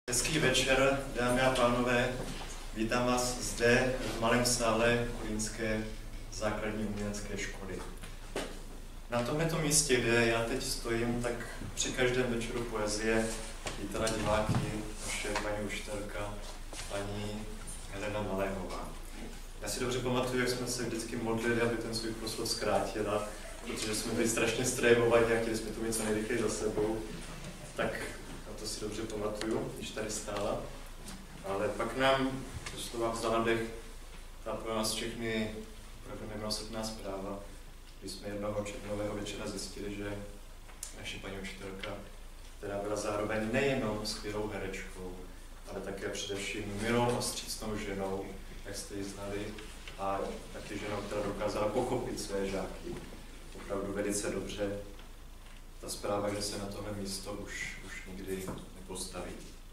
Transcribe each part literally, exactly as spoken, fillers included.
Hezký večer, dámy a pánové. Vítám vás zde v malém sále Kolínské základní umělecké školy. Na tomto místě, kde já teď stojím, tak při každém večeru poezie vítala diváky naše paní učitelka, paní Helena Maléhová. Já si dobře pamatuju, jak jsme se vždycky modlili, aby ten svůj proslov zkrátila, protože jsme byli strašně strejvovaní a chtěli jsme to mít co nejrychleji za sebou. Tak to si dobře pamatuju, když tady stála. Ale pak nám doslova vzala dech ta pro nás všechny opravdu nemilosrdná zpráva, když jsme jednoho červnového večera zjistili, že naše paní učitelka, která byla zároveň nejenom skvělou herečkou, ale také především milou a vstřícnou ženou, jak jste ji znali, a taky ženou, která dokázala pochopit své žáky opravdu velice dobře. Ta zpráva, že se na tohle místo už, už nikdy nepostaví.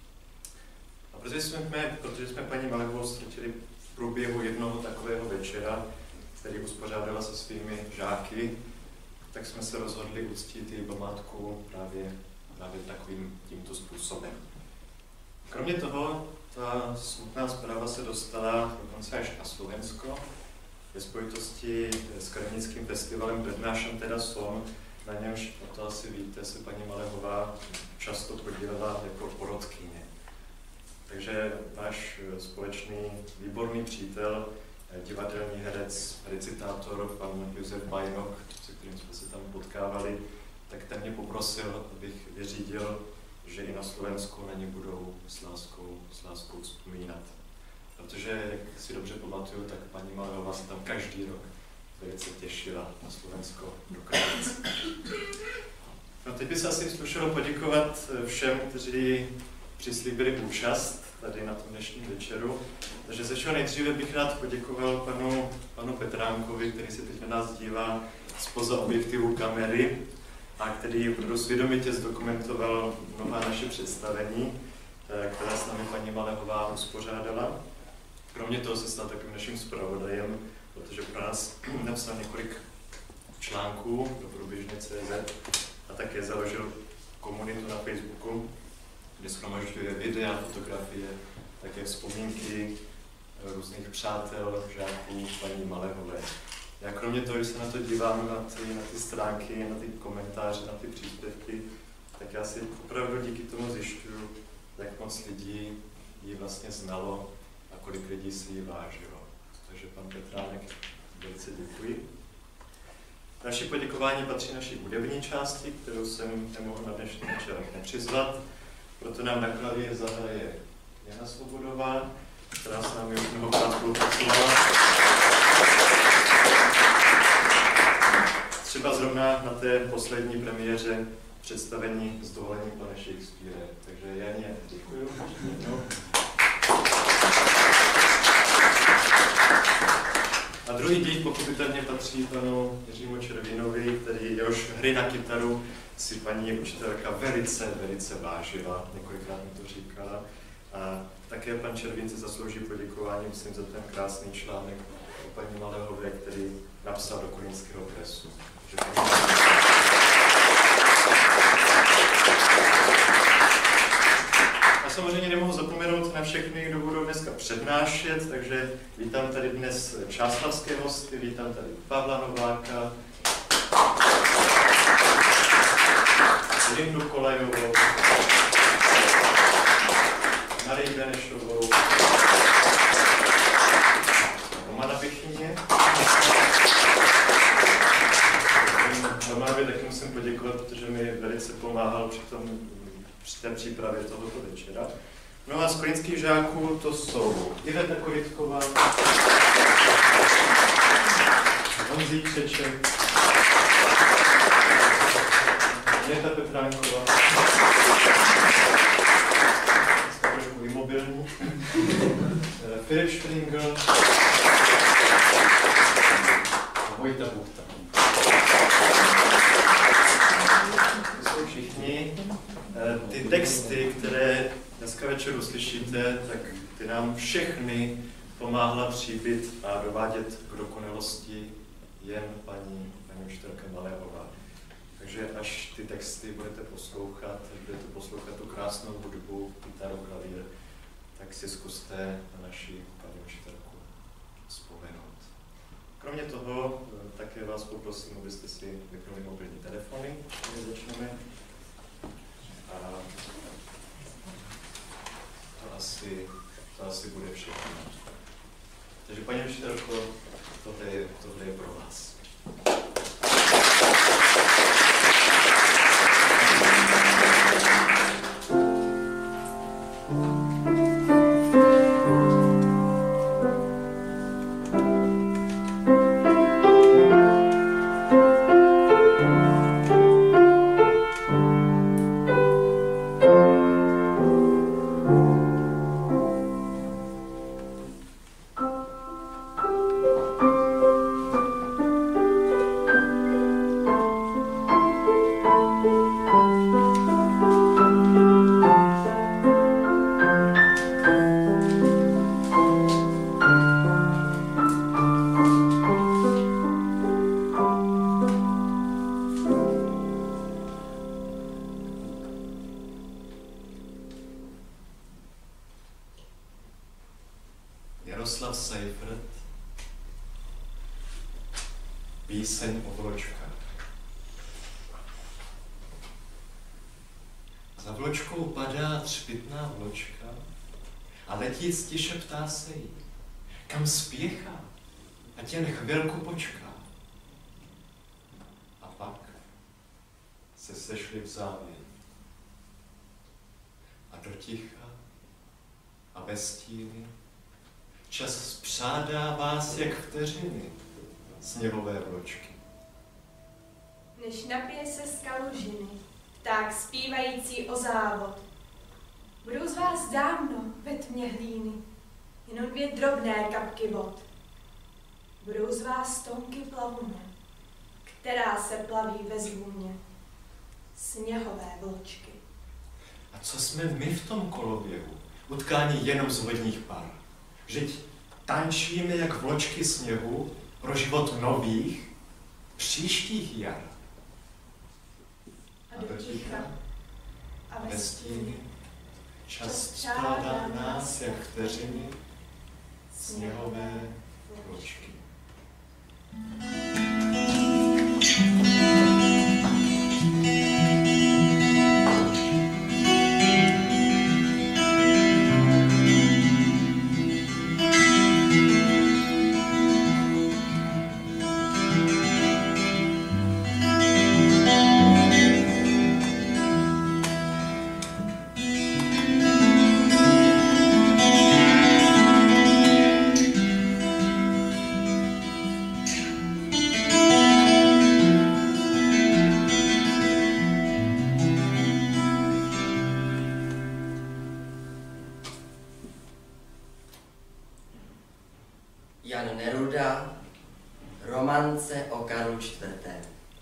A protože jsme, protože jsme paní Maléhovou ztratili v průběhu jednoho takového večera, který uspořádala se svými žáky, tak jsme se rozhodli uctít její památku právě, právě takovým tímto způsobem. Kromě toho, ta smutná zpráva se dostala dokonce až na Slovensko, ve spojitosti s Kremnickým festivalem Prednášam teda som, na němž, to asi víte, se paní Maléhová často podílela jako porodkyně. Takže náš společný výborný přítel, divadelní herec, recitátor, pan Josef Bajnok, se kterým jsme se tam potkávali, tak ten mě poprosil, abych vyřídil, že i na Slovensku na ně budou s láskou, s láskou vzpomínat. Protože, jak si dobře pamatuju, tak paní Maléhová se tam každý rok velice těšila na Slovensko do Krajnic. No, teď by se asi slušelo poděkovat všem, kteří přislíbili účast tady na tom dnešním večeru. Takže ze všeho nejdříve bych rád poděkoval panu, panu Petránkovi, který se teď na nás dívá zpoza objektivu kamery a který opravdu svědomitě zdokumentoval mnohá naše představení, která s námi paní Maléhová uspořádala. Kromě toho se stal takovým naším zpravodajem, protože pro nás napsal několik článků do průběžně tečka cé zet a také založil komunitu na Facebooku, kde shromažďuje videa, fotografie, také vzpomínky různých přátel, žáků paní Maléhové. Já kromě toho, když se na to dívám, na ty, na ty stránky, na ty komentáře, na ty příspěvky, tak já si opravdu díky tomu zjišťuju, jak moc lidí ji vlastně znalo a kolik lidí si ji vážilo. Takže pan Petránek, velice děkuji. Naše poděkování patří naší hudební části, kterou jsem nemohl na dnešní večer nepřizvat. Proto nám na klavír zahraje Jana Svobodová, která s námi už mnohokrát spolupracovala. Třeba zrovna na té poslední premiéře představení S dovolením pane Shakespeare. Takže Janě, děkuji. No. A druhý dík pochopitelně patří panu Jiřímu Červinovi, který jehož hry na kytaru si paní učitelka velice, velice vážila, několikrát mi to říkala. A také pan Červín se zaslouží poděkování, myslím, za ten krásný článek o paní Maléhové, který napsal do Kolínského presu. A samozřejmě nemohu zapomenout na všechny, kdo budou dneska přednášet, takže vítám tady dnes čáslavské hosty, vítám tady Pavla Nováka, Lindu Kolajovou, Marii Benešovou, Romana Pěchyně. Romanovi taky musím poděkovat, protože mi velice pomáhal při, tom, při té přípravě tohoto večera. No a z kolínských žáků to jsou Iveta Korytková, Honzík Čeček, Jeta Petránková, trošku imobilní, Filip Špringl a Vojta Buchta. To jsou všichni. Ty texty, které dneska večer uslyšíte, tak ty nám všechny pomáhla tříbit a dovádět k dokonalosti jen paní, paní učitelka Maléhová. Takže Takže až ty texty budete poslouchat, až budete poslouchat tu krásnou hudbu, kytaru, klavír, tak si zkuste na naši paní učitelku vzpomenout. Kromě toho také vás poprosím, abyste si vypnuli mobilní telefony, když začneme. A to asi, to asi bude všechno. Takže paní učitelko, tohle je, tohle je pro vás. Jaroslav Seifert, píseň o vločkách. Za vločkou padá třpytná vločka a letíc tiše ptá se jí, kam spěchá, ať jen chvilku počká. A pak se sešli v závěr a do ticha a bez stíny čas spřádá vás jak vteřiny, sněhové vločky. Než napije se z kalužiny, pták zpívající o závod. Budou z vás dávno ve tmě hlíny, jenom dvě drobné kapky vod. Budou z vás tonky plavune, která se plaví ve zvůně, sněhové vločky. A co jsme my v tom koloběhu, utkání jenom z vodních par? Vždyť tančíme jak vločky sněhu pro život nových, příštích jar. A do ticha a ve stíny čas střádá nás jak vteřiny, sněhové vločky. Jan Neruda, Romance o Karlu čtvrtém.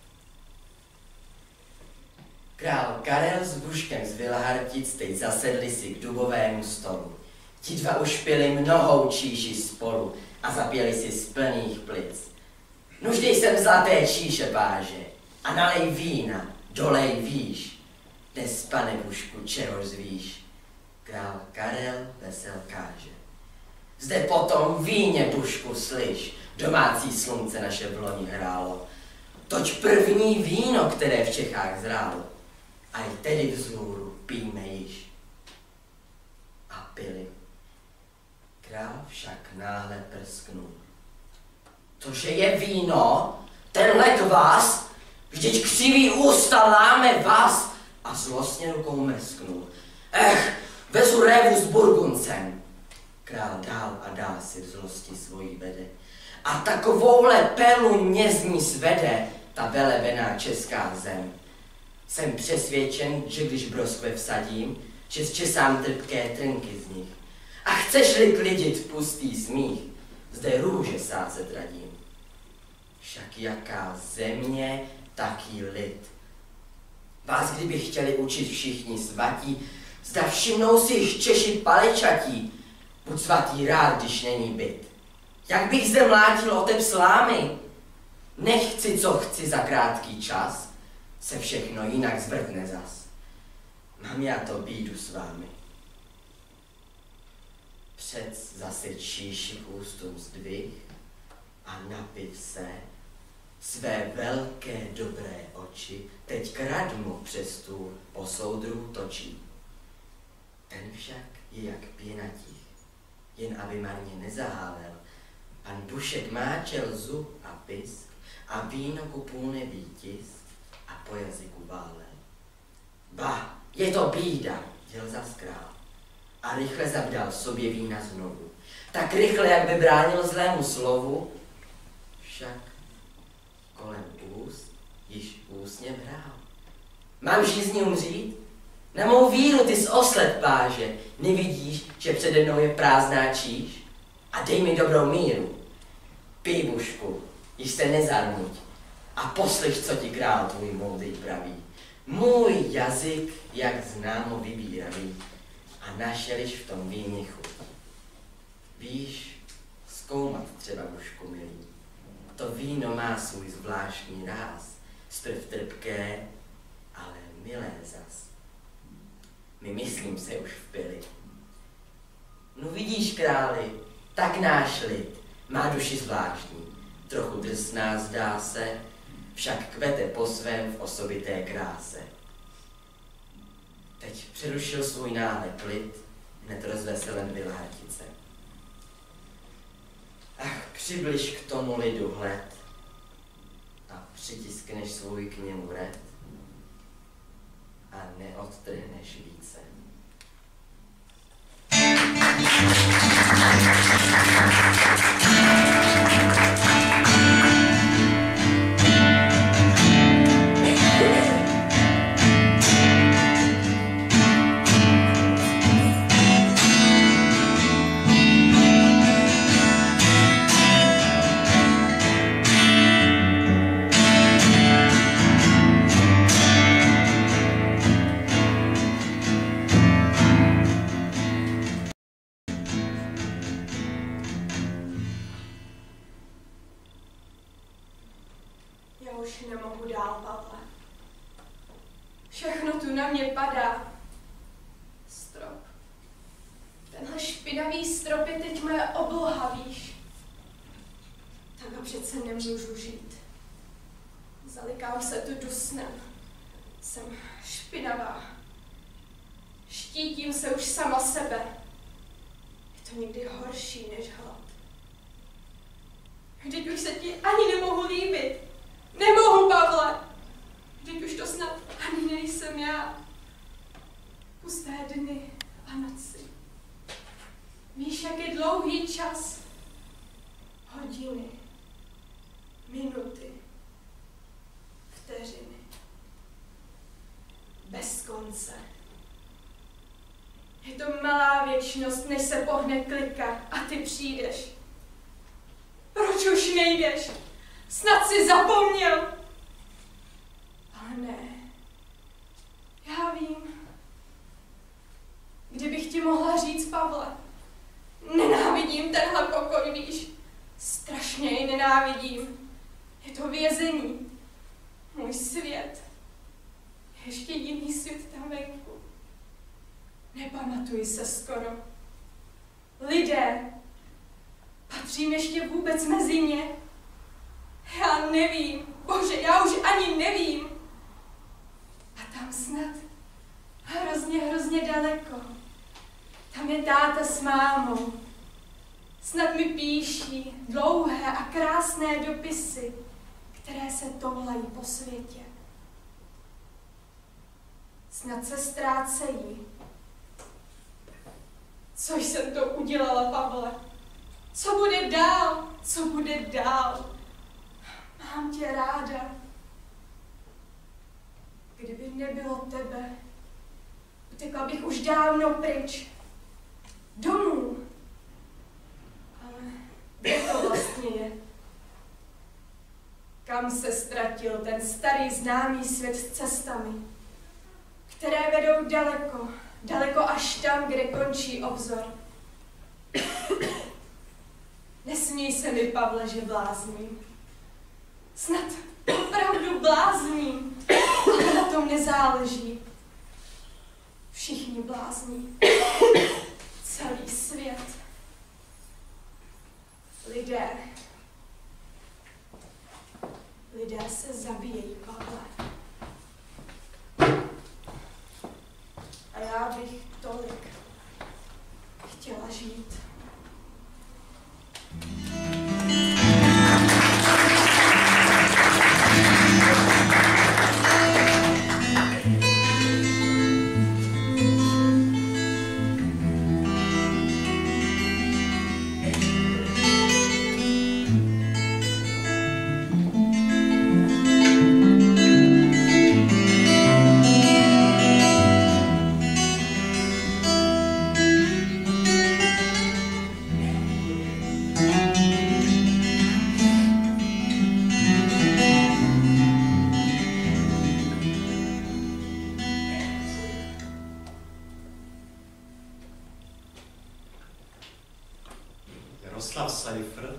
Král Karel s Buškem z Vilhartic teď zasedli si k dubovému stolu. Ti dva už pili mnohou číši spolu a zapěli si z plných plic. Nuž dej sem zlaté číše, páže, a nalej vína, dolej výš. Dnes, pane Bušku, čeho zvíš? Král Karel vesel káže. Zde potom víně, Bušku, slyš, domácí slunce naše v loni hrálo. Toť první víno, které v Čechách zrálo. A i tedy vzhůru pijme již. A pili. Král však náhle prsknul. Tože je víno, tenhle kvás, vždyť křivý ústa láme vás. A zlostně rukou mrsknul. Ech, vezu révu s Burguncem. Král dál a dál si v zlosti svojí vede. A takovouhle pelu mě z ní svede ta velevená česká zem. Jsem přesvědčen, že když broskve vsadím, že zčesám trpké trnky z nich. A chceš-li klidit pustý smích, zde růže sázet radím. Však jaká země, taký lid. Vás kdyby chtěli učit všichni svatí, zda všimnou si jich Češi palečatí, buď svatý rád, když není byt. Jak bych zde mlátil otep slámy? Nechci, co chci za krátký čas, se všechno jinak zvrtne zas. Mám já to bídu s vámi. Přec zase číši k ústům zdvih a napiv se, své velké dobré oči teď kradmu přes stůl po soudru točí. Ten však je jak pěnatích, jen aby marně nezahálel. Pan Dušek máčel zub a pisk a víno ku půl nebý tisk a po jazyku válel. Ba, je to bída, děl zas král. A rychle zavdal sobě vína znovu. Tak rychle, jak by bránil zlému slovu, však kolem úst již úsměv hrál. Mám žízni umřít? Na mou víru ty z osled páže, nevidíš, že přede mnou je prázdná číž? A dej mi dobrou míru. Pij, Bušku, již se nezarmuť a poslyš, co ti král tvůj moudrý praví. Můj jazyk, jak známo, vybíravý a našeliš v tom víně chuť. Víš, zkoumat třeba, Bušku milý, to víno má svůj zvláštní ráz, zprv trpké, ale milé zas. My myslím se už vpili. No vidíš, králi, tak náš lid má duši zvláštní, trochu drsná zdá se, však kvete po svém v osobité kráse. Teď přerušil svůj náhled klid, hned rozveselen Vilhartice. Ach, přibliž k tomu lidu hled a přitiskneš svůj k němu red a neodtrhneš více. Všechno tu na mě padá. Strop. Tenhle špinavý strop je teď moje obloha, víš. Takhle přece nemůžu žít. Zalikám se tu dusnem. Jsem špinavá. Štítím se už sama sebe. Je to někdy horší než hlad. Vždyť už se ti ani nemohu líbit. Nemohu, Pavle. Vždyť už to snad ani nejsem já. Pusté dny a noci. Víš, jak je dlouhý čas? Hodiny, minuty, vteřiny. Bez konce. Je to malá věčnost, než se pohne klika a ty přijdeš. Proč už nejdeš? Snad jsi zapomněl. Ale ne. Já vím. Kdybych ti mohla říct, Pavle, nenávidím tenhle pokoj, víš. Strašně ji nenávidím. Je to vězení. Můj svět. Ještě jiný svět tam venku. Nepamatuji se skoro. Lidé. Patřím ještě vůbec mezi ně? Já nevím. Bože, já už ani nevím. A tam snad hrozně, hrozně daleko. Tam je táta s mámou. Snad mi píší dlouhé a krásné dopisy, které se toulají po světě. Snad se ztrácejí. Co jsem to udělala, Pavle? Co bude dál? Co bude dál? Mám tě ráda. Kdyby nebylo tebe, utekla bych už dávno pryč. Domů. Ale kde to vlastně je? Kam se ztratil ten starý známý svět s cestami, které vedou daleko, daleko až tam, kde končí obzor. Nesmíj se mi, Pavle, že blázním. Snad opravdu blázním. nikom nezáleží. Všichni blázní. Celý svět. Lidé. Lidé se zabíjejí, Pavle. A já bych tolik chtěla žít. Jaroslav Seifert,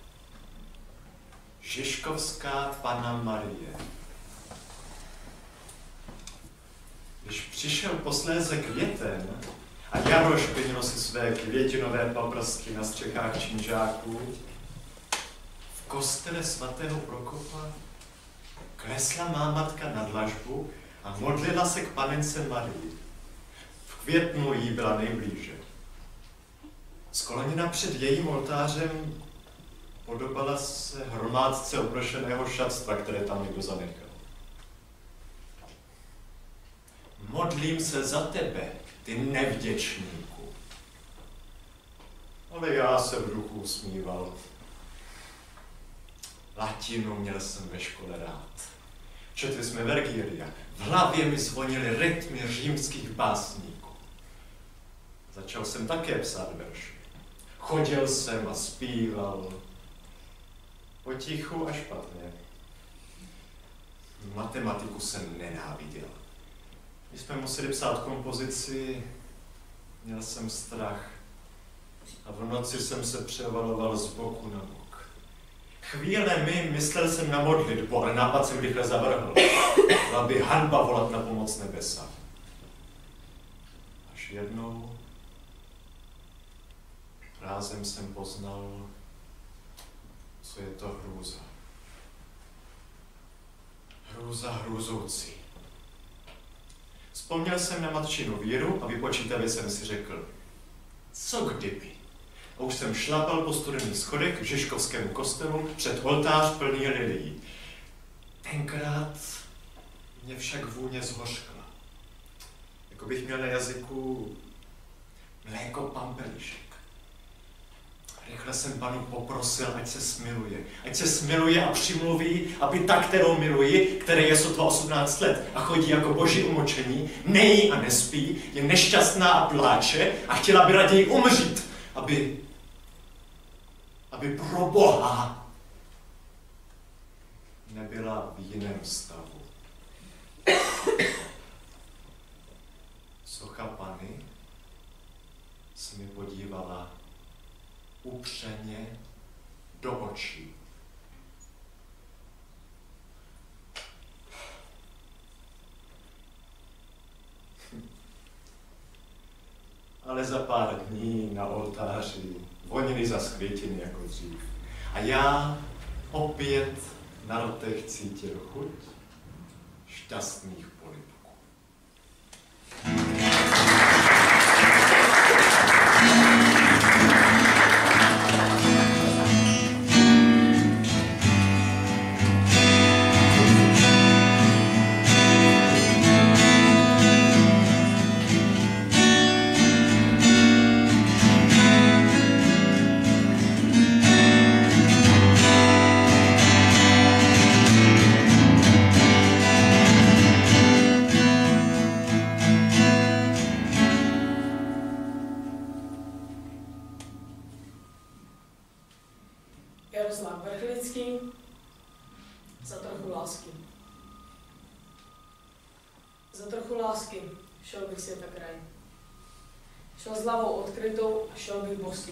Žižkovská Panna Marie. Když přišel posléze květen a jaro špinilo si své květinové paprsky na střechách činžáků, v kostele svatého Prokopa klesla mámatka na dlažbu a modlila se k panence Marii. V květnu jí byla nejblíže. Skloněna před jejím oltářem podobala se hromádce oprošeného šatstva, které tam někdo zanechal. Modlím se za tebe, ty nevděčníku. Ale já se v duchu usmíval. Latinu měl jsem ve škole rád. Četli jsme Vergília. V hlavě mi zvonily rytmy římských básníků. Začal jsem také psát verše. Chodil jsem a zpíval. Potichu a špatně. Matematiku jsem nenáviděl. Když jsme museli psát kompozici, měl jsem strach. A v noci jsem se převaloval z boku na bok. Chvílemi myslel jsem na modlitbu, ale nápad jsem rychle zavrhl. Byla by hanba volat na pomoc nebesa. Až jednou rázem jsem poznal, co je to hrůza. Hrůza hrůzoucí. Vzpomněl jsem na matčinu víru a vypočítavě jsem si řekl, co kdyby. A už jsem šlapal po studených schodech k Žižkovskému kostelu před oltář plný lilií. Tenkrát mě však vůně zhořkla. Jako bych měl na jazyku mléko pampelišek. Rychle jsem Panu poprosil, ať se smiluje. Ať se smiluje a přimluví, aby ta, kterou miluji, které je sotva osmnáct let a chodí jako boží umočení, nejí a nespí, je nešťastná a pláče a chtěla by raději umřít, aby, aby pro Boha nebyla v jiném stavu. Socha Panny se mi podívala upřeně do očí. Ale za pár dní na oltáři vonily zas květiny jako dřív. A já opět na rotech cítil chuť šťastných polibků. Jaroslav Vrchlický, Za trochu lásky. Za trochu lásky šel bych světa kraj. Šel s hlavou odkrytou a šel bych bosý.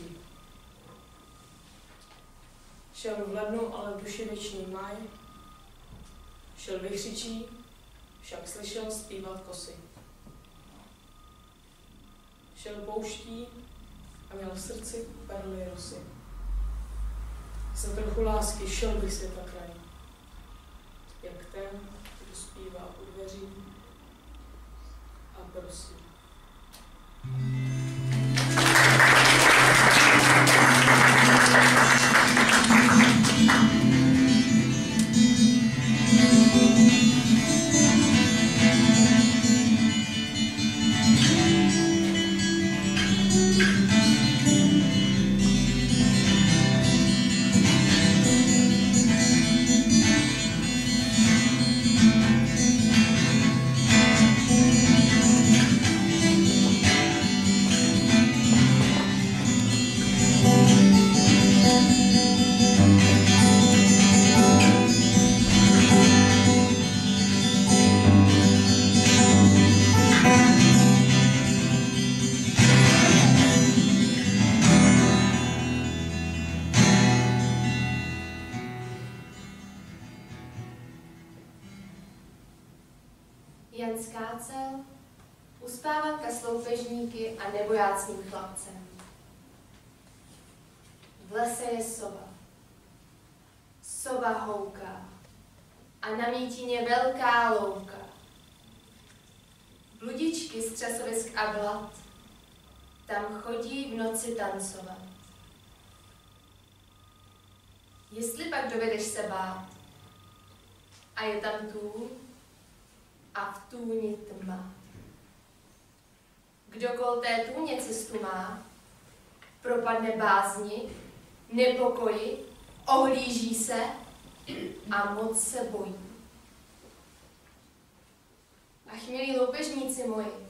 Šel v lednu, ale v duši věčný maj. Šel vychřičí, však slyšel zpívat kosy. Šel pouští a měl v srdci perly rosy. Za trochu lásky šel bych světa kraj, jak ten, kdo zpívá u dveří a prosí. Jen skácel, uspávanka s loupežníky a nebojácným chlapcem. V lese je sova. Sova houká a na mítině velká louka. Bludičky z třasovisk a blat tam chodí v noci tancovat. Jestli pak dovedeš se bát a je tam tůň, a v tůni tma. Kdo kol té tůně cestu má, propadne bázni, nepokoji, ohlíží se a moc se bojí. Ach, milí loupežníci moji,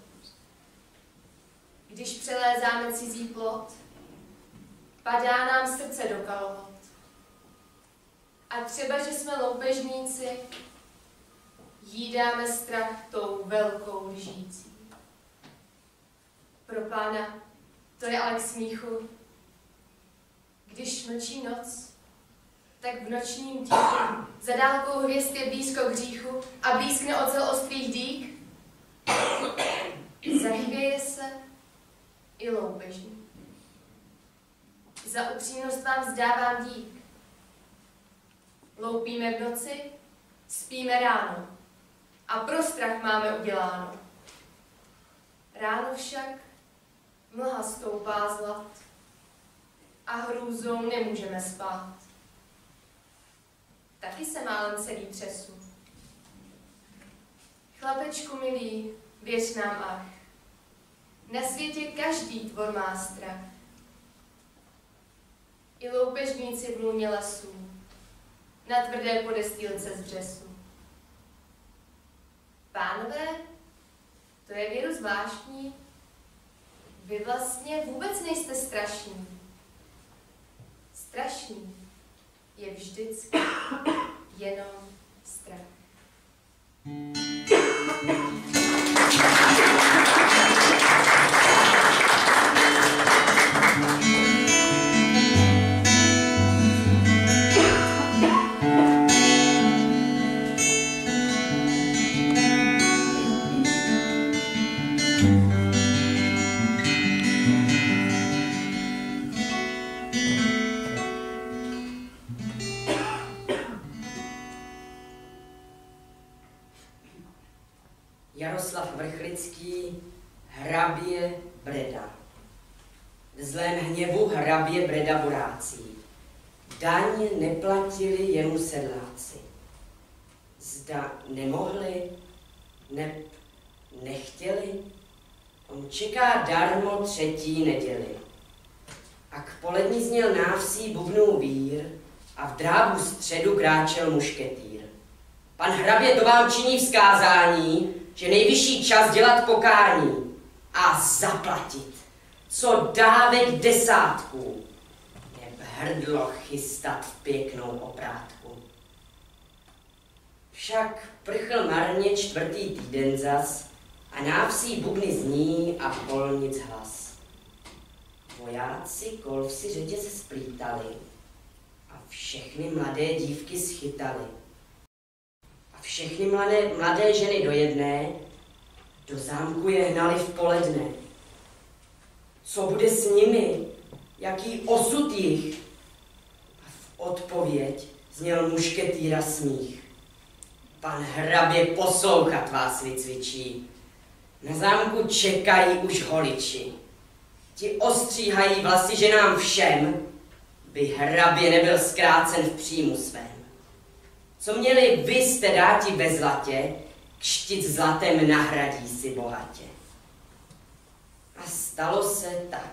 když přelézáme cizí plot, padá nám srdce do kalhot. A třeba, že jsme loupežníci, jídáme strach tou velkou lžící. Pro pána, to je ale k smíchu. Když mlčí noc, tak v nočním tichu za dálkou hvězd je blízko k hříchu a blízkne ocel ostrých dýk. Zahvěje se i loupežník. Za upřímnost vám vzdávám dík. Loupíme v noci, spíme ráno. A pro strach máme uděláno. Ráno však mlha stoupá zlat a hrůzou nemůžeme spát. Taky se málem celý třesu. Chlapečku milý, věř nám ach, na světě každý tvor má strach. I loupežníci v lůně lesů, na tvrdé podestýlce z břesu. Pánové, to je věru zvláštní. Vy vlastně vůbec nejste strašní. Strašný je vždycky jenom strach. Jaroslav Vrchlický, hrabě Breda. V zlém hněvu hrabě Breda borácí. Daň neplatili jemu sedláci. Zda nemohli, neb nechtěli, on čeká darmo třetí neděli. A k poledni zněl návsí bubnů vír a v drábu středu kráčel mušketýr. Pan hrabě to vám činí vzkázání, že nejvyšší čas dělat pokání a zaplatit, co dávek desátků, neb hrdlo chystat v pěknou oprátku. Však prchl marně čtvrtý týden zas a návsí bubny zní a polnic hlas. Vojáci kol si řetě se splítali a všechny mladé dívky schytali. A všechny mladé, mladé ženy do jedné do zámku je hnali v poledne. Co bude s nimi? Jaký osud jich? A v odpověď zněl mušketýra smích. Pan hrabě poslouchat vás vycvičí. Na zámku čekají už holiči. Ti ostříhají vlasy ženám všem, by hrabě nebyl zkrácen v příjmu svém. Co měli vy jste dáti ve zlatě, kštit zlatem nahradí si bohatě. A stalo se tak.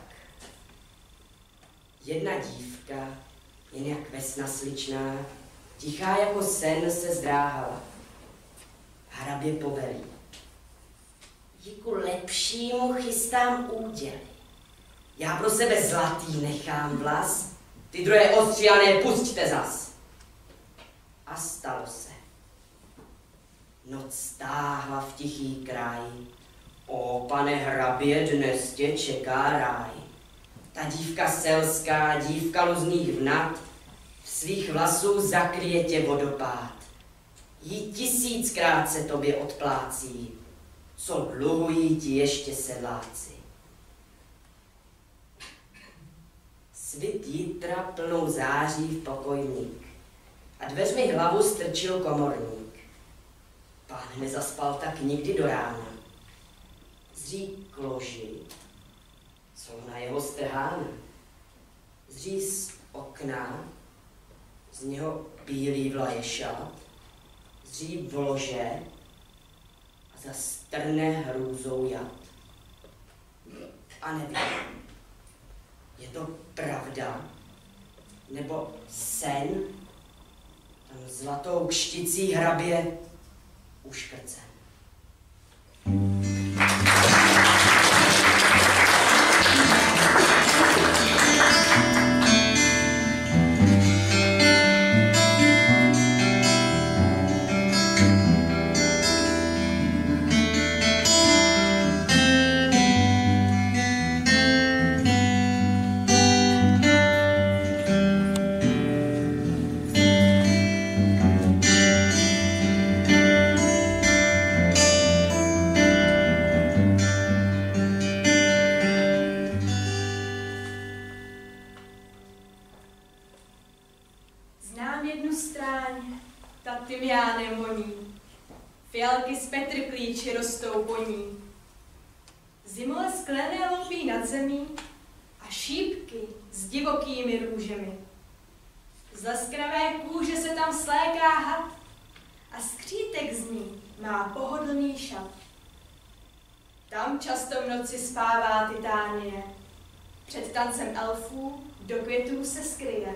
Jedna dívka, jen jak vesna sličná, tichá jako sen se zdráhala. Hrabě povelí. Díku lepšímu chystám úděly. Já pro sebe zlatý nechám vlas, ty druhé ostříhané pusťte zas. A stalo se. Noc stáhla v tichý kraj. O, pane hrabě, dnes tě čeká ráj. Ta dívka selská, dívka luzných vnat, v svých vlasů zakryje tě vodopád. Jí tisíckrát se tobě odplácí, co dluhují ti ještě sedláci. Svit jitra plnou září v pokojník a dveřmi hlavu strčil komorník. Pán nezaspal tak nikdy do rána. Zří k loži, co na jeho strhána. Zří z okna, z něho bílý vlaješat, zří v lože a zastrne hrůzou jad. A nevím, je to pravda, nebo sen, tam zlatou kšticí hrabě uškrcen. Fialky z petrklíči rostou po ní. Zimole sklené loupí nad zemí a šípky s divokými růžemi. Z leskravé kůže se tam sléká had a skřítek z ní má pohodlný šat. Tam často v noci spává Titánie. Před tancem elfů do květů se skryje.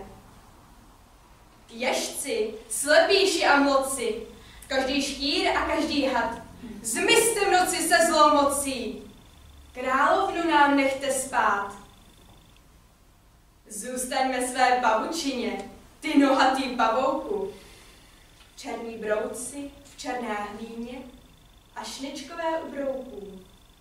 Ježci, slepíši a mloci, každý štír a každý had, zmizte v noci se zlou mocí. Královnu nám nechte spát. Zůstaňme své pavučině, ty nohatý pavouku. Černí brouci v černé hlíně a šničkové u brouků.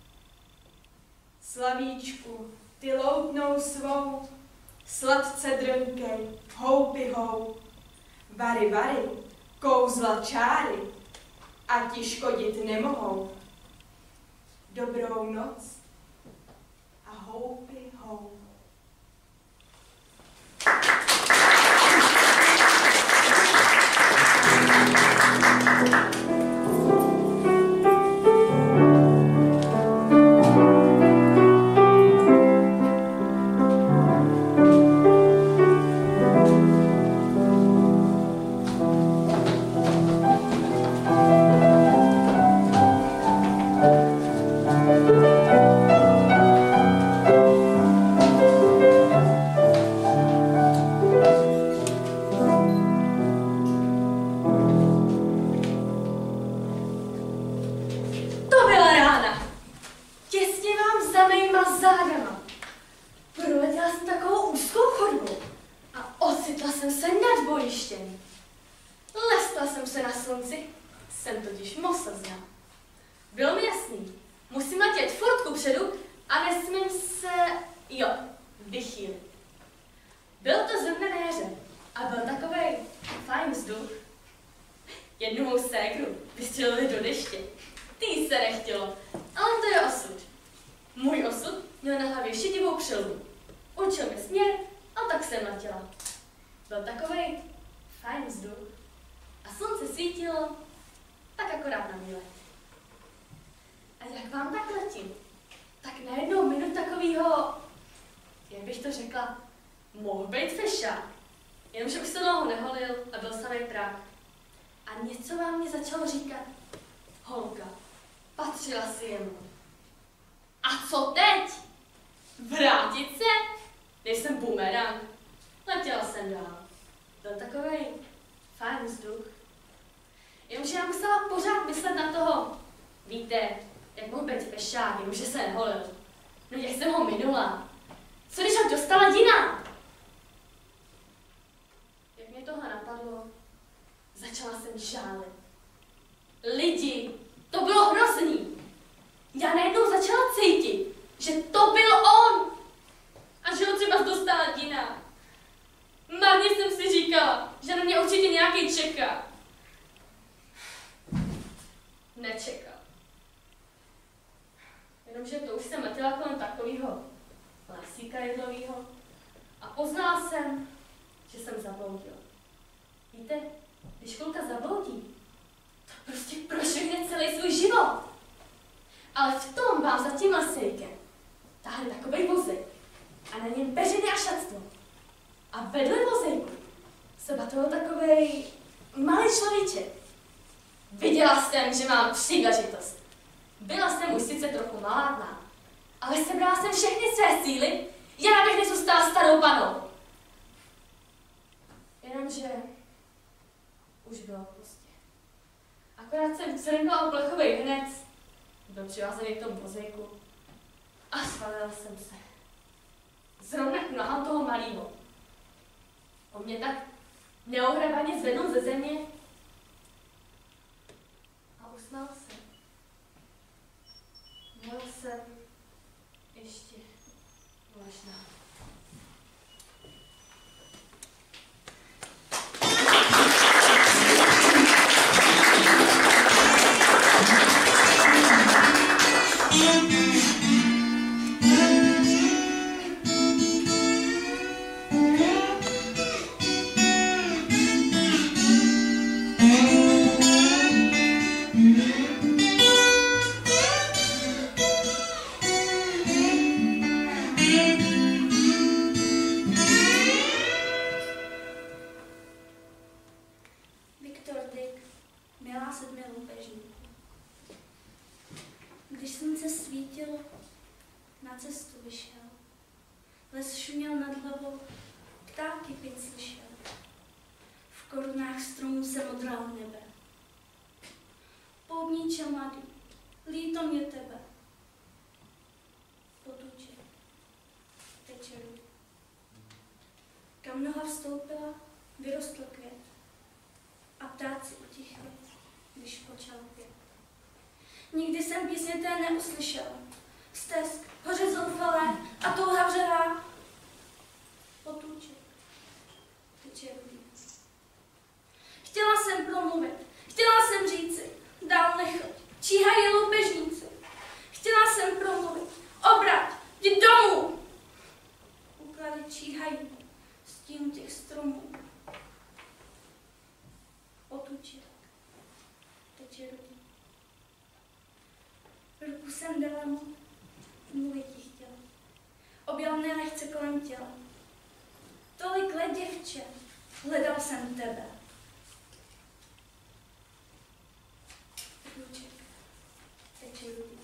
Slavíčku, ty loutnou svou, sladce drnkej, houby hou. Vary, vary, kouzla čáry, a ti škodit nemohou. Dobrou noc a houby hou. Jednu mou ségru vystřelili do deště. Tý se nechtělo, ale to je osud. Můj osud měl na hlavě šedivou přilbu. Určil mi směr a tak jsem letěla. Byl takovej fajn vzduch a slunce svítilo tak akorát na výlet. A jak vám tak letím, tak najednou minu takovýho, jak bych to řekla, mohl být fešák. Jenomže už se dlouho neholil a byl samej prach. A něco vám mě začalo říkat. Holka, patřila si jemu. A co teď? Vrátit se? Nejsem bumerang. Letěla jsem dál. Byl takovej fajn vzduch. Jenomže já musela pořád myslet na toho. Víte, jak mohl být fešák, jenomže se neholil. No jak jsem ho minula. Co když ho dostala jiná? Jak mě tohle napadlo, začala jsem žálit. Lidi, to bylo hrozný. Já najednou začala cítit, že to byl on. A že ho třeba dostala jiná. Marně jsem si říkala, že na mě určitě nějaký čeká. Nečekal. Jenomže to už jsem letěla kolem takového lesíka jedlovýho a poznala jsem, že jsem zabloudila. Víte, když kluk zabloudí, to prostě prožehne celý svůj život. Ale v tom vám za tím lesejkem táhne takovej vozejk a na něm peřiny a šatstvo. A vedle vozejku se batoval takovej malý človíček. Viděla jsem, že mám příležitost. Byla jsem už sice trochu malátná, ale sebrala jsem všechny své síly, jen abych nezůstala starou panou. Jenomže už bylo prostě. Akorát jsem crnkla o plechovej hnec, byl přivázaný k tomu vozejku a svalila jsem se. Zrovna k nohám toho malýho. On mě tak neohrabaně zvednul ze země a usnal se. Měl jsem ještě možná. Kam noha vstoupila, vyrostl květ a ptáci utichli, když počal pět. Nikdy jsem písně té neuslyšela. Stesk, hoře zoufalé a touha vřelá. Potůček, teče rudý. Chtěla jsem promluvit, chtěla jsem říci, dál nechoď, číhají loupežníci. Chtěla jsem promluvit, obrať, jdi domů. Úklady číhají stínu těch stromů. Potůček, teče rudý. Ruku jsem dala mu, mluvit ti chtěla. Objal mne lehce kolem těla. Tolik let, děvče, hledal jsem tebe. Potůček, teče rudý.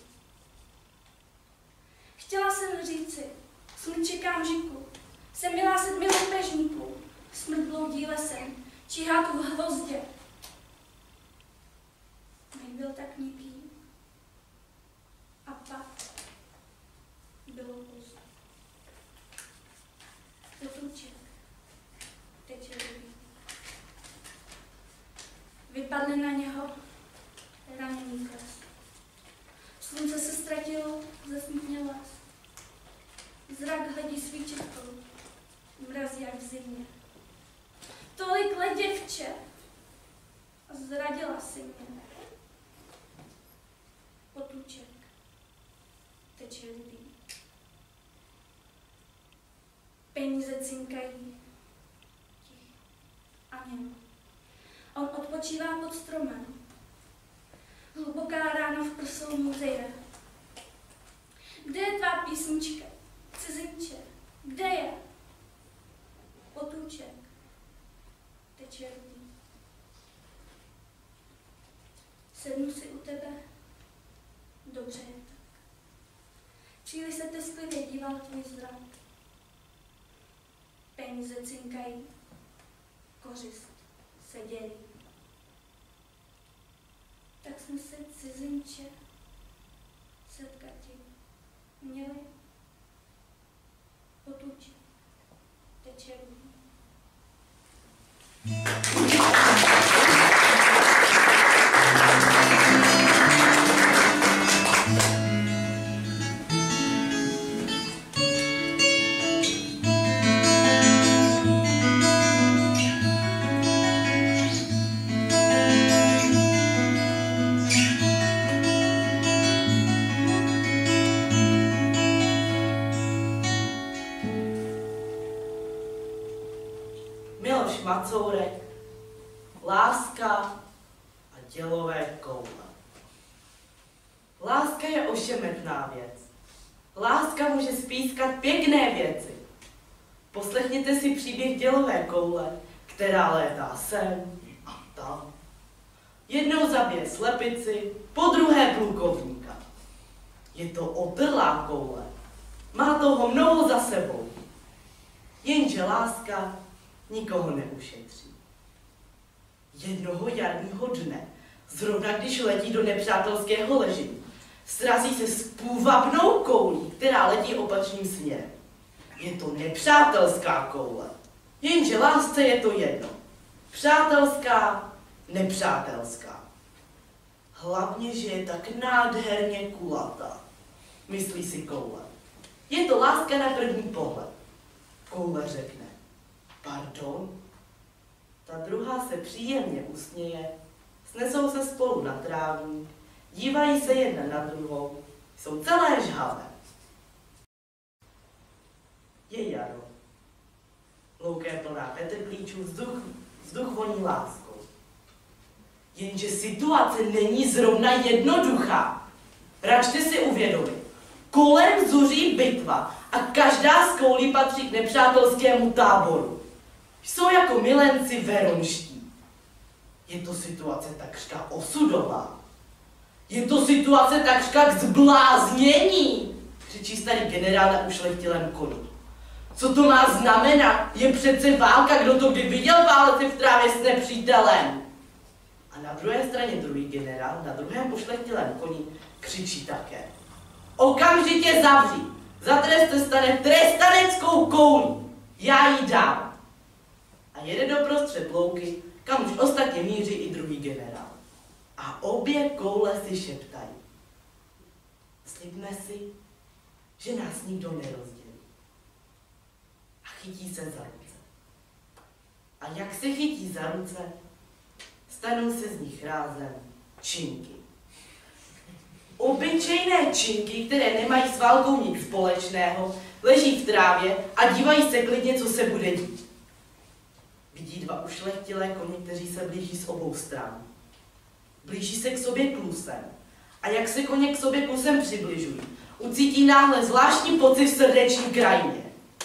Chtěla jsem říci, smrt čekám žiku, jsem milá sedmi loupežníků, smrt bloudí lesem, číhá tu v hvozdě. Nebyl tak měkký. A pak bylo pozdě. Potůček, teče rudý. Vypadne na něho raněný kles. Slunce se ztratilo, zasmutněl les. Zrak hledí svíčetkou, mrazí jak v zimě. Tolik let, děvče, a zradila teče rudý. Peníze cinkají. Tich. Aněl. On odpočívá pod stromem. Hluboká rána v prsou mu zejde. Kde je tvá písnička, cizinče? Kde je? Potůček. Teče rudý. Sednu si u tebe. Dobře je tak. Příliš se tesklivě díval tvůj zrak. Peníze cinkají. Kořist se dělí. Tak jsme se, cizinče, setkati měli. Potůček. Teče rudý. Macourek, láska a dělové koule. Láska je ošemetná věc. Láska může spískat pěkné věci. Poslechněte si příběh dělové koule, která létá sem a tam. Jednou zabije slepici, po druhé plukovníka. Je to otrlá koule. Má toho mnoho za sebou. Jenže láska nikoho neušetří. Jednoho jarního dne, zrovna když letí do nepřátelského ležení, srazí se s půvabnou koulí, která letí opačným směrem. Je to nepřátelská koule, jenže lásce je to jedno. Přátelská, nepřátelská. Hlavně, že je tak nádherně kulatá, myslí si koule. Je to láska na první pohled. Koule řekne: pardon? Ta druhá se příjemně usměje, snesou se spolu na trávník, dívají se jedna na druhou, jsou celé žhavé. Je jaro. Louka je plná petrklíčů, vzduch, vzduch voní láskou. Jenže situace není zrovna jednoduchá. Račte si uvědomit. Kolem zuří bitva a každá z koulí patří k nepřátelskému táboru. Jsou jako milenci veronští. Je to situace takřka osudová. Je to situace takřka k zbláznění, křičí starý generál na ušlechtilém koni. Co to má znamenat? Je přece válka, kdo to kdy viděl válce v trávě s nepřítelem. A na druhé straně druhý generál, na druhém ušlechtilém koni, křičí také: okamžitě zavří, za trest se stane trestaneckou koulí, já jí dám. A jede doprostřed louky, kam už ostatně míří i druhý generál. A obě koule si šeptají: slibme si, že nás nikdo nerozdělí. A chytí se za ruce. A jak se chytí za ruce, stanou se z nich rázem činky. Obyčejné činky, které nemají s válkou nic společného, leží v trávě a dívají se klidně, co se bude dít. Vidí dva ušlechtilé koně, kteří se blíží z obou stran. Blíží se k sobě klusem. A jak se koně k sobě klusem přibližují, ucítí náhle zvláštní pocit v srdeční krajině.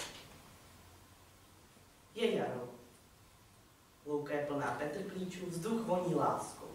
Je jaro. Louka je plná petrklíčů, vzduch voní láskou.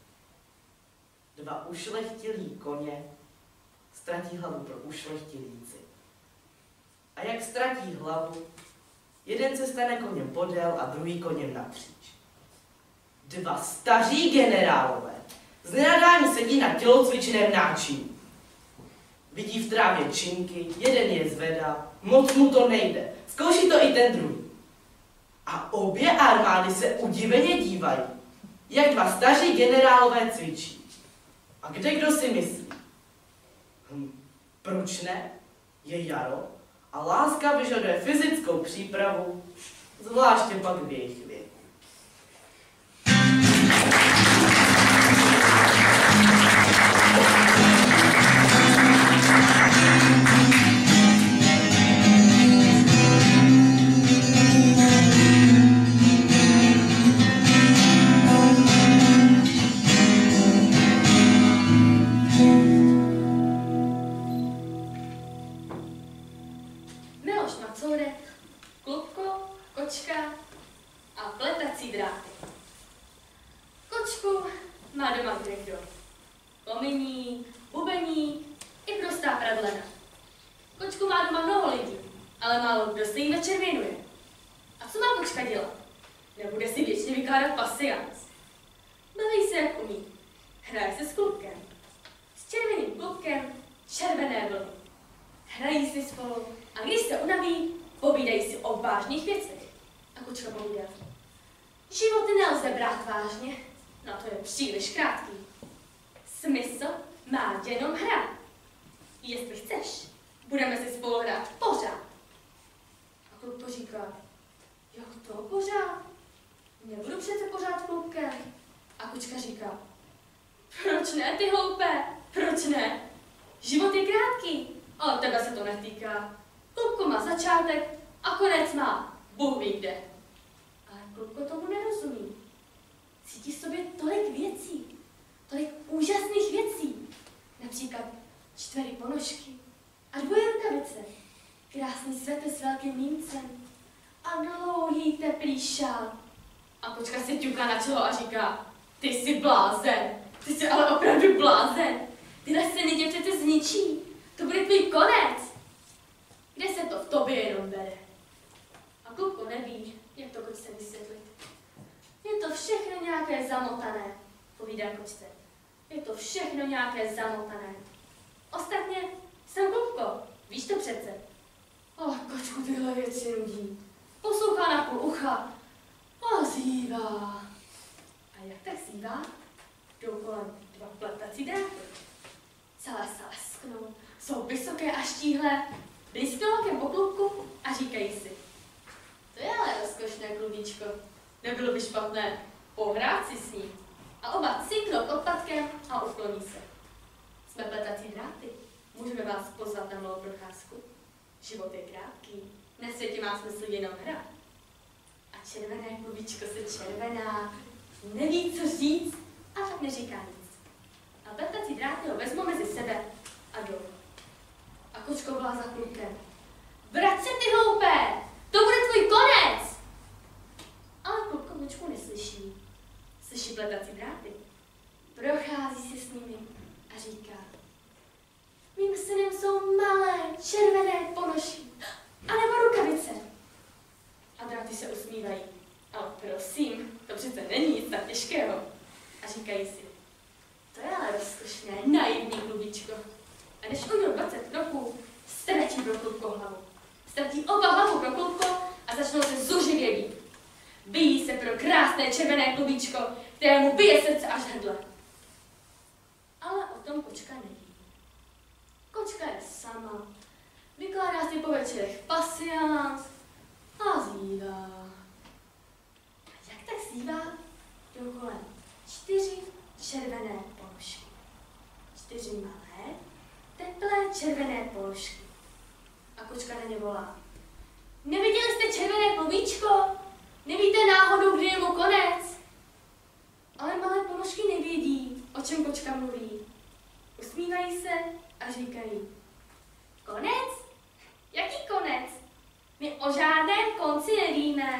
Dva ušlechtilí koně ztratí hlavu pro ušlechtilíci. A jak ztratí hlavu, jeden se stane koněm podél a druhý koněm napříč. Dva staří generálové z nenadání sedí na tělocvičném náčiní. Vidí v trávě činky, jeden je zvedá, moc mu to nejde, zkouší to i ten druhý. A obě armády se udiveně dívají, jak dva staří generálové cvičí. A kde kdo si myslí? Hm, proč ne? Je jaro a láska vyžaduje fyzickou přípravu, zvláště pak v jejich věku. Thank you. Komení, bubení i prostá pradlena. Kočku má doma mnoho lidí, ale málo kdo se jí večer věnuje. A co má kočka dělat? Nebude si věčně vykládat pasians. Baví se, jak umí. Hraje se s klubkem. S červeným klubkem červené vlny. Hrají si spolu a když se unaví, povídají si o vážných věcech. A kočka povídá. Život nelze brát vážně, na to je příliš krátký. Smysl má jenom hra. Jestli chceš, budeme si spolu hrát pořád. A klubko říká, jak to pořád? Nebudu přece pořád klubkem. A kočka říká, proč ne, ty hloupé? Proč ne? Život je krátký, ale tebe se to netýká. Klubko má začátek a konec má Bůh ví kde. Ale klubko tomu nerozumí. Cítí v sobě tolik věcí, tolik úžasných věcí. Například čtvery ponožky a dvoje rukavice, krásný svetr s velkým míncem a dlouhý teplý šál. A kočka si ťuká na čelo a říká, ty jsi blázen, ty jsi ale opravdu blázen. Tyhle scény tě přece zničí, to bude tvůj konec. Kde se to v tobě jenom bere? A klubko neví, jak to kočce vysvětlit. Je to všechno nějaké zamotané, povídá kočce. Je to všechno nějaké zamotané. Ostatně jsem klubko, víš to přece. Ale kočku tyhle věci nudí. Poslouchá na půl ucha a zívá. A jak tak zívá, jdou kolem dva pletací dráty. Celé se lesknou, jsou vysoké a štíhlé, blízkou okem po klubku a říkají si. To je ale rozkošné klubíčko. Nebylo by špatné pohrát si s ním. A oba cinknou podpatkem a ukloní se. Jsme pletací dráty. Můžeme vás pozvat na malou procházku. Život je krátký. Na světě má smysl jenom hra. A červené klubíčko se červená. Neví, co říct a tak neříká nic. A pletací dráty ho vezmou mezi sebe a jdou. A kočko volá za klubkem. Vrať se, ty hloupé! To bude tvůj konec! Ale klubko kočku neslyší. Slyší pletací dráty. Prochází se s nimi a říká. Mým synem jsou malé, červené ponožky a nebo rukavice. A dráty se usmívají. Ale prosím, to přece není nic tak těžkého. A říkají si. To je ale rozkošné, naivní klubíčko. A než ujdou dvacet kroků, ztratí pro klubko hlavu. Ztratí oba hlavu pro klubko a začnou se zuřivě bít. Bijí se pro krásné červené klubíčko, kterému bije srdce až hrdle. Ale o tom kočka neví. Kočka je sama, vykládá si po večerech pasians a zívá. A jak tak zívá, jdou kolem čtyři červené položky. Čtyři malé, teplé červené položky. A kočka na ně volá. Neviděli jste červené klubíčko? Nevíte náhodou, kdy je mu konec? Ale malé ponožky nevědí, o čem kočka mluví. Usmívají se a říkají. Konec? Jaký konec? My o žádném konci nevíme.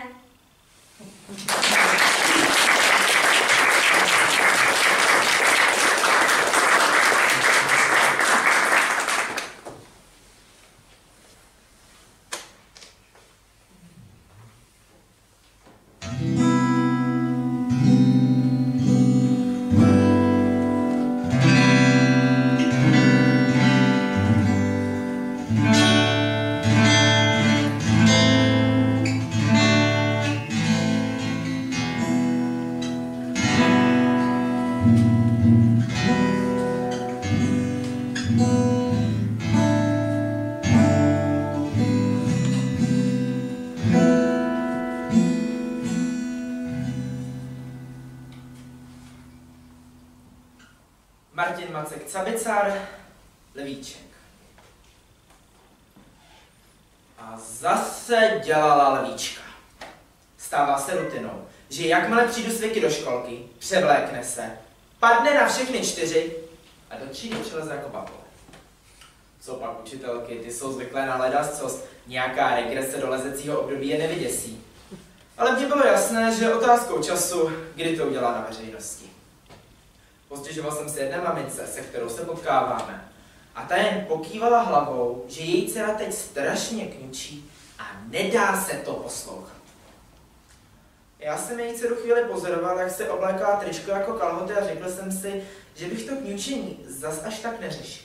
Martin Macek Cabicár, Levíček. A zase dělala Levíčka. Stává se rutinou, že jakmile přijdu s Vicky do školky, převlékne se, padne na všechny čtyři a do třídy přileze jako papole. Co pak učitelky, ty jsou zvyklé na ledascost, nějaká regrese do lezecího období je nevyděsí. Ale mně bylo jasné, že je otázkou času, kdy to udělá na veřejnosti. Postěžoval jsem se jedné mamince, se kterou se potkáváme. A ta jen pokývala hlavou, že její dcera teď strašně kňučí a nedá se to poslouchat. Já jsem její dceru chvíli pozoroval, jak se oblékala tričko jako kalhoty a řekl jsem si, že bych to kňučení zas až tak neřešil.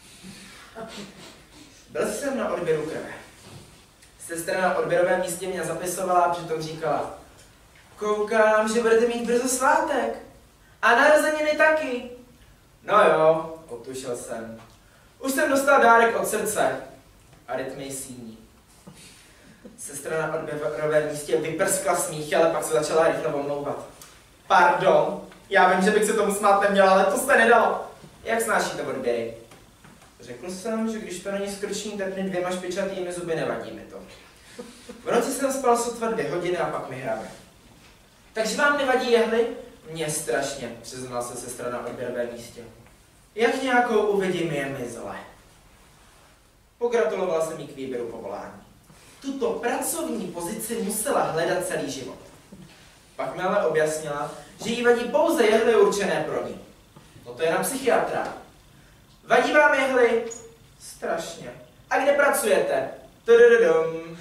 Byl jsem na odběru krve. Sestra na odběrovém místě mě zapisovala a přitom říkala: koukám, že budete mít brzo svátek. A narozeniny taky. No jo, potušil jsem. Už jsem dostal dárek od srdce. Arytmii síní. Sestra na odběrovém místě vyprskla smích, ale pak se začala rychle omlouvat. Pardon, já vím, že bych se tomu smát neměla, ale to jste nedalo. Jak snášíte odběry? Řekl jsem, že když to není skrční tepny dvěma špičatými zuby, nevadí mi to. V noci jsem spal sotva dvě hodiny a pak mi hrabe. Takže vám nevadí jehly? Mně strašně, přiznala se sestra na odběrovém místě. Jak nějakou uvidím, je mi zle. Pogratulovala jsem jí k výběru povolání. Tuto pracovní pozici musela hledat celý život. Pak mi ale objasnila, že jí vadí pouze jehly určené pro ní. No to je na psychiatra. Vadí vám jehly? Strašně. A kde pracujete? Tudududum.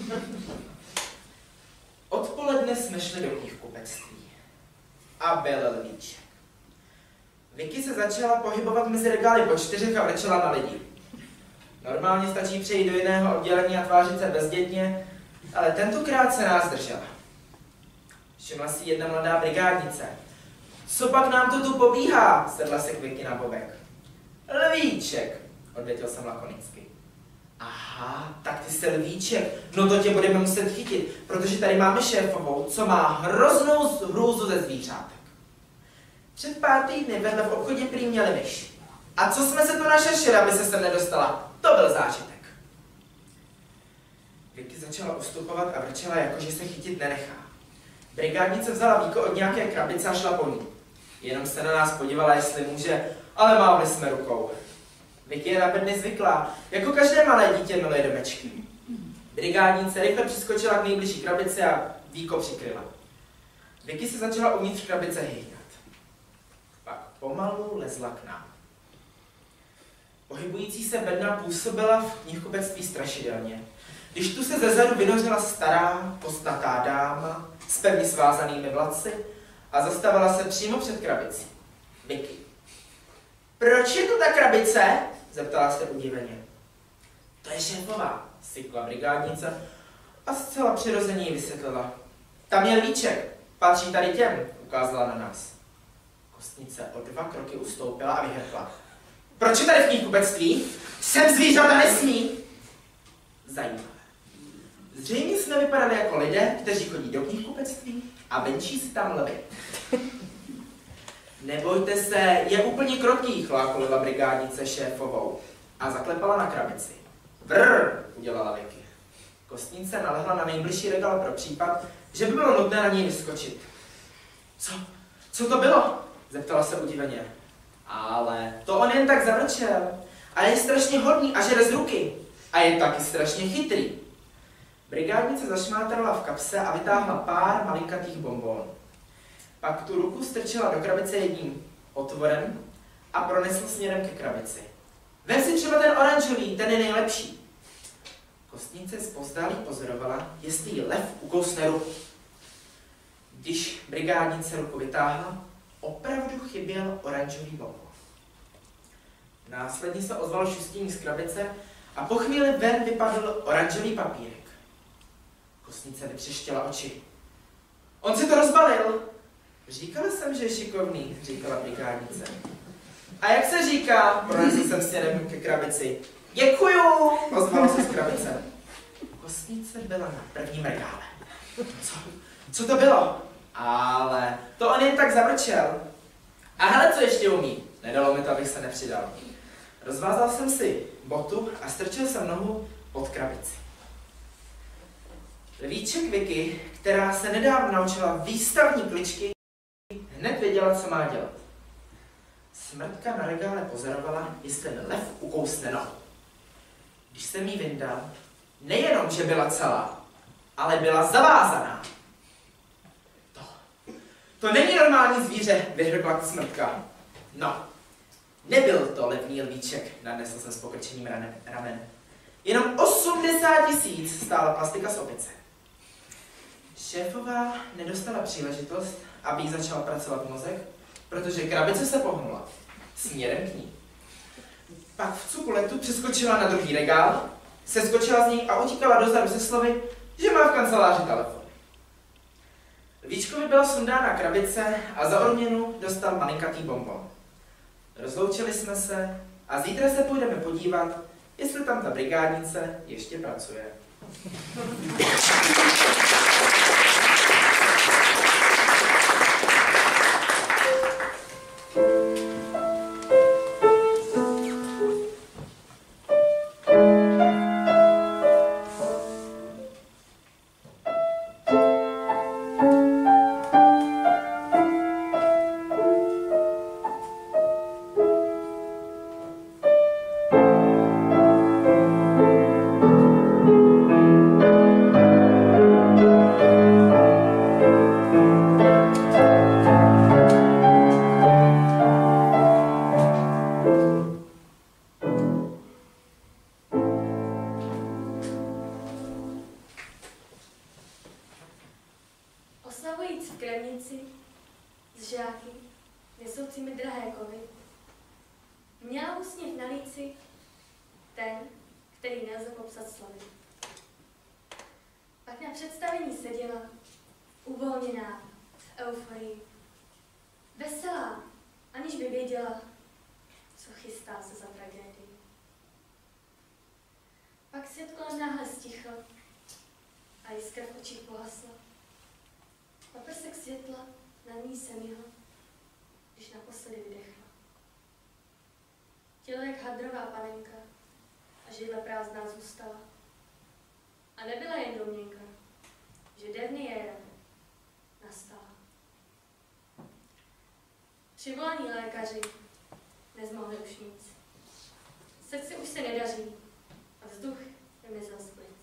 Odpoledne jsme šli do knihkupectví. A byl lvíček. Vicky se začala pohybovat mezi regály po čtyřech a vrčela na lidi. Normálně stačí přejít do jiného oddělení a tvářit se bezdětně, ale tentokrát se nás držela. Všimla si jedna mladá brigádnice. Co pak nám to tu pobíhá? Sedla se k Vicky na bobek. Lvíček, odvětil jsem lakonicky. Aha, tak ty jsi lvíček. No to tě budeme muset chytit, protože tady máme šéfovou, co má hroznou hrůzu ze zvířátek. Před pár týdny vedle v obchodě prý měli myš. A co jsme se tu našeršili, aby se sem nedostala? To byl zážitek. Vicky začala ustupovat a vrčela, jakože se chytit nenechá. Brigádnice vzala víko od nějaké krabice a šla po ní. Jenom se na nás podívala, jestli může, ale mávli jsme rukou. Vicky je na bedny zvyklá, jako každé malé dítě miluje domečky. Brigádnice rychle přiskočila k nejbližší krabici a víko přikryla. Vicky se začala uvnitř krabice hýňat. Pak pomalu lezla k nám. Pohybující se bedna působila v knihkupectví strašidelně. Když tu se zezadu vynořila stará, postnatá dáma s pevně svázanými vlasy a zastavila se přímo před krabicí. Vicky. Proč je tu ta krabice? Zeptala se udiveně. To je šéfová, sykla brigádnice a zcela přirozeně jí vysvětlila. Tam je lvíček, patří tady těm, ukázala na nás. Kostnice o dva kroky ustoupila a vyhrkla. Proč je tady v knihkupectví? Sem zvířata nesmí. Zajímavé. Zřejmě jsme vypadali jako lidé, kteří chodí do knihkupectví a venčí si tam lvy. Nebojte se, je úplně krotký, chlácholila brigádnice šéfovou a zaklepala na krabici. Vrr, udělala Vicky. Kostnice nalehla na nejbližší regál pro případ, že by bylo nutné na něj vyskočit. Co? Co to bylo? Zeptala se udiveně. Ale to on jen tak zavrčel. A je strašně hodný a žere z ruky. A je taky strašně chytrý. Brigádnice zašmátrala v kapse a vytáhla pár malinkatých bonbonů. Pak tu ruku strčila do krabice jedním otvorem a pronesl směrem ke krabici. Vem si třeba ten oranžový, ten je nejlepší. Kostnice zpozdálí pozorovala, jestli jí lev ukousne ruku. Když brigádnice ruku vytáhla, opravdu chyběl oranžový bonbon. Následně se ozvalo šustění z krabice a po chvíli ven vypadl oranžový papírek. Kostnice vytřeštěla oči. On si to rozbalil. Říkala jsem, že je šikovný, říkala brigádnice. A jak se říká, pronesl jsem směrem ke krabici. Děkuju, ozvala se z krabice. Kostnice byla na prvním regále. Co? Co to bylo? Ale to on jen tak zavrčel. A hele, co ještě umí? Nedalo mi to, abych se nepřidal. Rozvázal jsem si botu a strčil jsem nohu pod krabici. Lvíček Vicky, která se nedávno naučila výstavní kličky, hned věděla, co má dělat. Smrtka na regále pozorovala, jestli lev ukousne nohu. Když jsem jí vyndal, nejenom, že byla celá, ale byla zavázaná. To, to není normální zvíře, vyhrkla Smrtka. No, nebyl to levný lvíček, nadnesl jsem s pokrčením ramen. Jenom osmdesát tisíc stála plastika z opice. Šéfová nedostala příležitost, aby jí začala pracovat mozek, protože krabice se pohnula směrem k ní. Pak v cukuletu přeskočila na druhý regál, seskočila z něj a utíkala dozadu se slovy, že má v kanceláři telefon. Lvíčkovi byla sundána krabice a za odměnu dostal malinkatý bonbon. Rozloučili jsme se a zítra se půjdeme podívat, jestli tam ta brigádnice ještě pracuje. Oslavujíc v kremnici s žáky, nesoucími drahé kovy, měla úsměv na líci ten, který nelze popsat slovy. Pak na představení seděla, uvolněná, v euforii, veselá, aniž by věděla, co chystá se za tragédii. Pak svět kolem náhle stichlo a jiskra v očích pohasla. Paprsek světla na ní se myhl, když naposledy vydechla. Tělo jak hadrová panenka a židle prázdná zůstala. A nebyla jen domněnka, že derniéra nastala. Přivolaní lékaři nezmohli už nic. Srdce už se nedaří a vzduch vymizel z plic.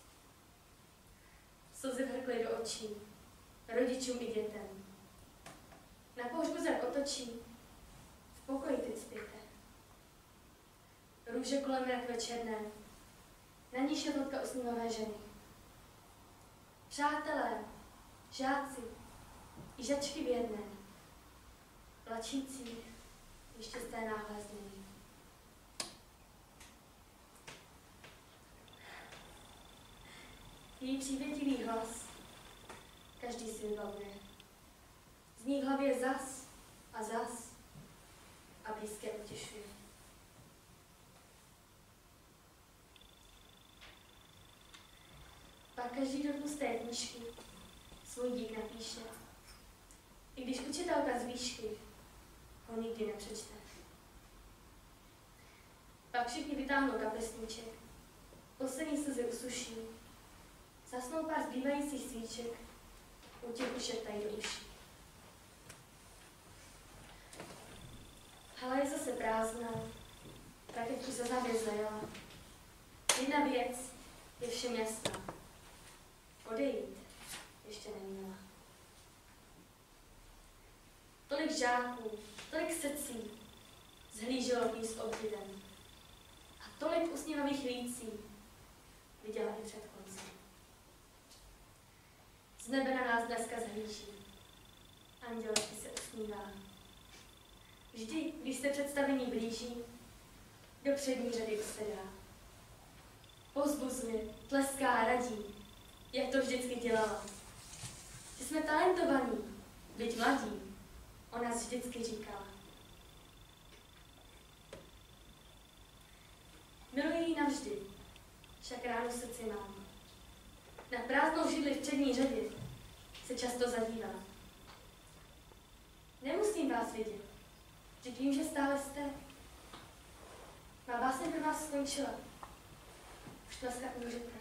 Slzy vhrkly do očí, rodičům i dětem. Na pohřbu zrak otočí, v pokoji teď spěte. Růže kolem rakve černé, na ní ševotka usmívavé ženy. Přátelé, žáci, i žačky v jedné, plačící ještě z té náhlé změny. Její přívětivý hlas každý si vybavuje. Zní v hlavě zas a zas a blízké utěšuje. Pak každý do tlusté knížky svůj dík napíše. I když učitelka z výšky ho nikdy nepřečte. Pak všichni vytáhnou kapesníček, poslední slzy usuší, zasnou pár zbývajících svíček, útěchu šeptají do uší. Hala je zase prázdná, raketku se závěr zajela. Jedna věc je všem jasná. Odejít ještě neměla. Tolik žáků, tolik srdcí zhlíželo v ní s obdivem. A tolik usměvavých lící viděla i před koncem. Z nebe na nás dneska zhlíží. Andělečky se usmívá. Vždy, když se představení blíží, do přední řady usedá. Povzbuzuje, tleská, radí, jak to vždycky dělala. Že jsme talentovaní, byť mladí, o nás vždycky říkala. Miluji ji navždy, však ráno srdci mám. Na prázdnou židli v přední řadě se často zadívám. Nemusím vás vidět, že vím, že stále jste. Má báseň pro vás skončila. Už tleskat můžete.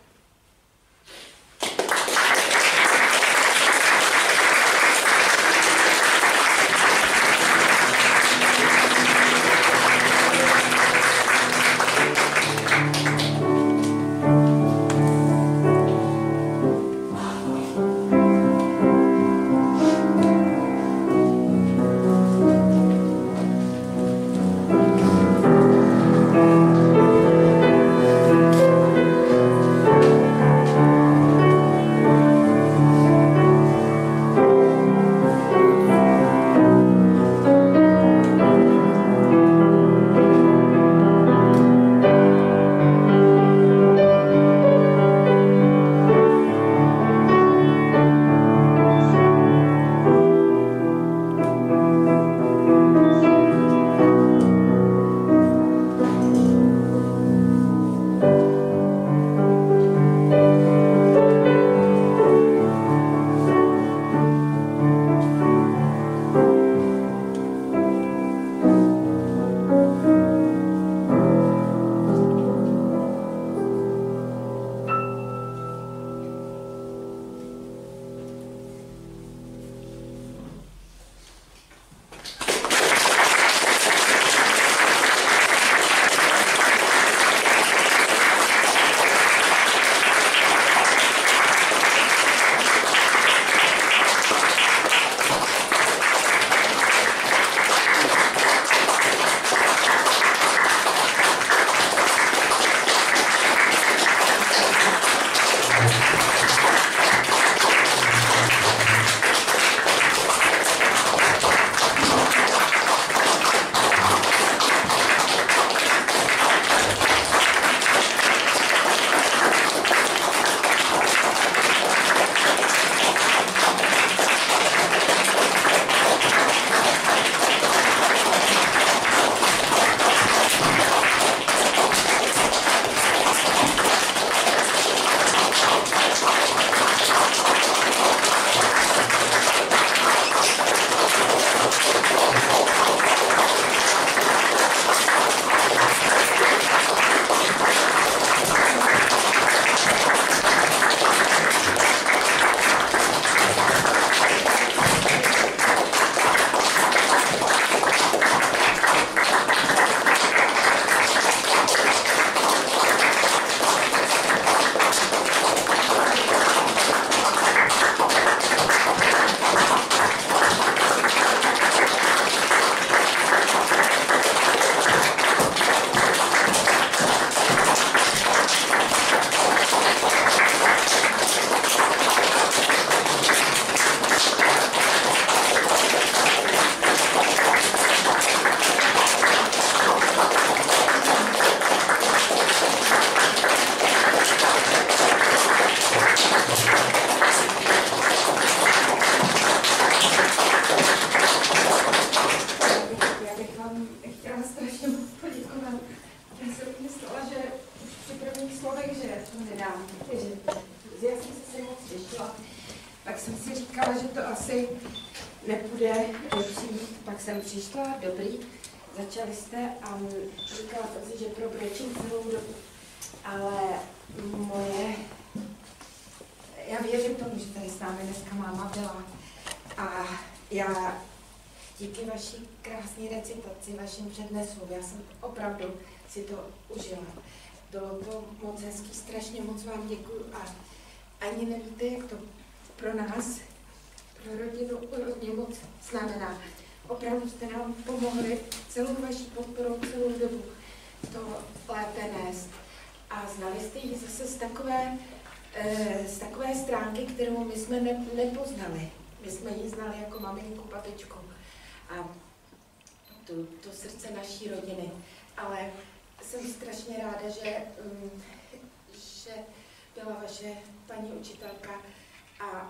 si myslela, že už při prvních slovech, že to nedám, že, že já jsem se se moc těšila. Pak jsem si říkala, že to asi nepůjde přijít. Pak jsem přišla, dobrý, začali jste a říkala jsem si, že probrečím celou dobu. Ale moje, já věřím tomu, že tady s námi dneska máma byla. A já díky vaší krásné recitaci, vašim přednesům, já jsem opravdu si to užila. Bylo to moc hezký, strašně moc vám děkuju a ani nevíte, jak to pro nás, pro rodinu hodně moc znamená. Opravdu jste nám pomohli celou vaší podporou, celou dobu to lépe nést. A znali jste ji zase z takové, z takové stránky, kterou my jsme ne, nepoznali. My jsme ji znali jako maminku, babičku a to, to srdce naší rodiny. Ale jsem strašně ráda, že, že byla vaše paní učitelka a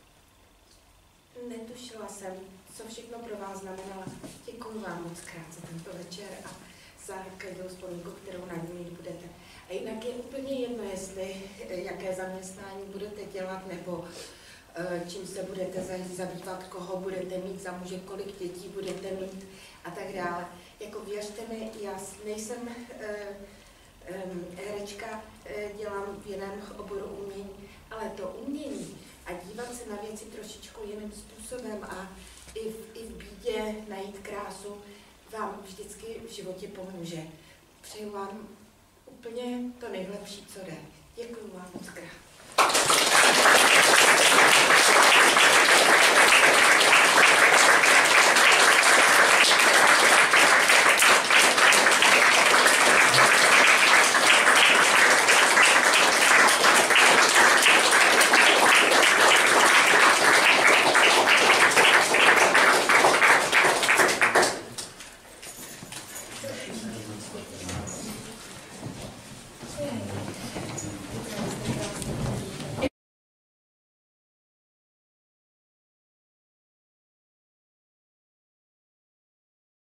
netušila jsem, co všechno pro vás znamenala. Děkuji vám moc krát za tento večer a za každou vzpomínku, kterou na ní mít budete. A jinak je úplně jedno, jestli jaké zaměstnání budete dělat, nebo čím se budete zabývat, koho budete mít za muže, kolik dětí budete mít a tak dále. Jako věřte mi, já nejsem herečka, dělám v jiném oboru umění, ale to umění a dívat se na věci trošičku jiným způsobem a i v, i v bídě najít krásu vám vždycky v životě pomůže. Přeju vám úplně to nejlepší, co jde. Děkuji vám moc krát.